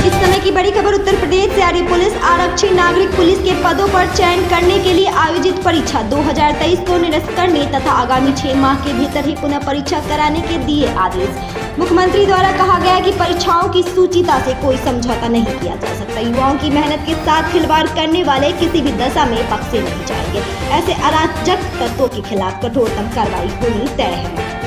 इस समय की बड़ी खबर उत्तर प्रदेश से आ रही। पुलिस आरक्षी नागरिक पुलिस के पदों पर चयन करने के लिए आयोजित परीक्षा 2023 को निरस्त करने तथा आगामी 6 माह के भीतर ही पुनः परीक्षा कराने के दिए आदेश। मुख्यमंत्री द्वारा कहा गया कि परीक्षाओं की सूचिता से कोई समझौता नहीं किया जा सकता। युवाओं की मेहनत के साथ खिलवाड़ करने वाले किसी भी दशा में बख्शे नहीं जाएंगे। ऐसे अराजक तत्वों के खिलाफ कठोरतम कार्रवाई होनी तय है।